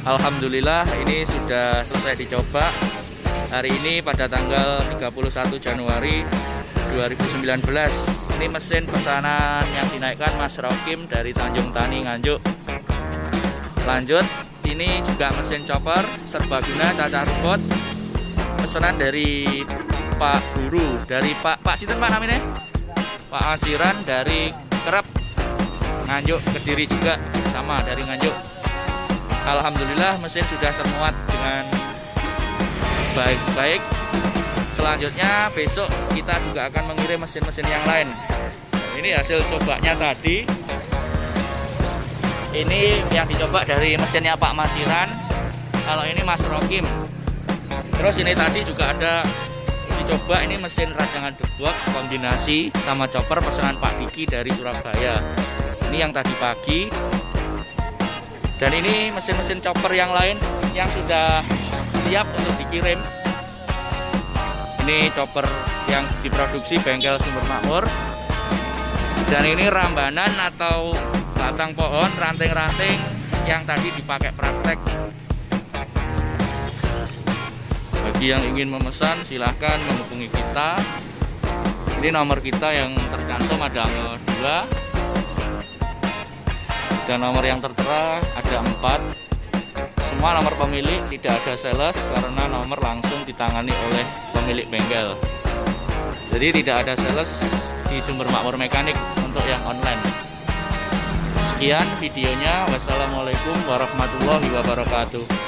Alhamdulillah ini sudah selesai dicoba hari ini pada tanggal 31 Januari 2019. Ini mesin pesanan yang dinaikkan Mas Rokim dari Tanjung Tani Nganjuk. Lanjut, ini juga mesin chopper serbaguna cacar rumput, pesanan dari Pak Guru, dari Pak Sinten Pak namanya? Pak Asiran dari Kerep Nganjuk, Kediri juga sama dari Nganjuk. Alhamdulillah mesin sudah termuat dengan baik-baik. Selanjutnya besok kita juga akan mengirim mesin-mesin yang lain. Ini hasil cobanya tadi. Ini yang dicoba dari mesinnya Pak Masiran. Kalau ini Mas Rokim. Terus ini tadi juga ada dicoba ini mesin rajangan debok kombinasi sama chopper pesanan Pak Diki dari Surabaya. Ini yang tadi pagi. Dan ini mesin-mesin chopper yang lain yang sudah siap untuk dikirim. Ini chopper yang diproduksi bengkel Sumber Makmur. Dan ini rambanan atau batang pohon, ranting-ranting yang tadi dipakai praktek. Bagi yang ingin memesan silahkan menghubungi kita. Ini nomor kita yang tercantum ada 2. Dan nomor yang tertera ada 4. Semua nomor pemilik, tidak ada sales karena nomor langsung ditangani oleh pemilik bengkel. Jadi tidak ada sales di Sumber Makmur Mekanik untuk yang online. Sekian videonya. Wassalamualaikum warahmatullahi wabarakatuh.